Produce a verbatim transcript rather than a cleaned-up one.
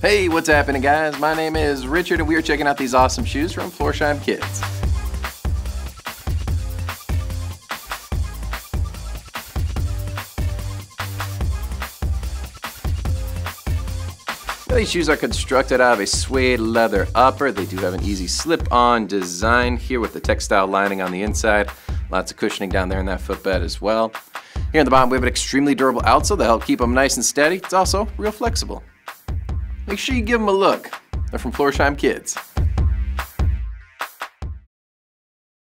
Hey, what's happening, guys? My name is Richard and we are checking out these awesome shoes from Florsheim Kids. These shoes are constructed out of a suede leather upper. They do have an easy slip-on design here with the textile lining on the inside. Lots of cushioning down there in that footbed as well. Here on the bottom we have an extremely durable outsole to help keep them nice and steady. It's also real flexible. Make sure you give them a look. They're from Florsheim Kids.